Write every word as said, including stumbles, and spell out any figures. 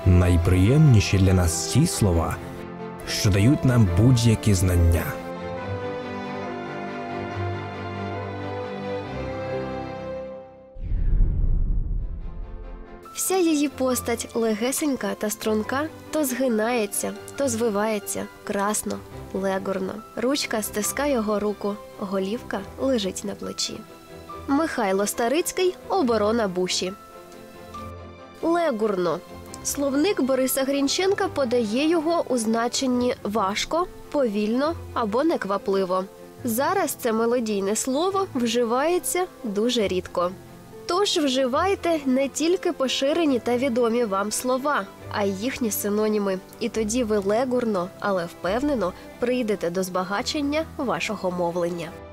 Найприємніші для нас ті слова, що дають нам будь-які знання. Вся її постать легесенька та струнка, то згинається, то звивається, красно, легорно. Ручка стискає його руку, голівка лежить на плечі. Михайло Старицький «Оборона Буші». Легурно. Словник Бориса Грінченка подає його у значенні важко, повільно або неквапливо. Зараз це мелодійне слово вживається дуже рідко. Тож вживайте не тільки поширені та відомі вам слова, а й їхні синоніми. І тоді ви легурно, але впевнено прийдете до збагачення вашого мовлення.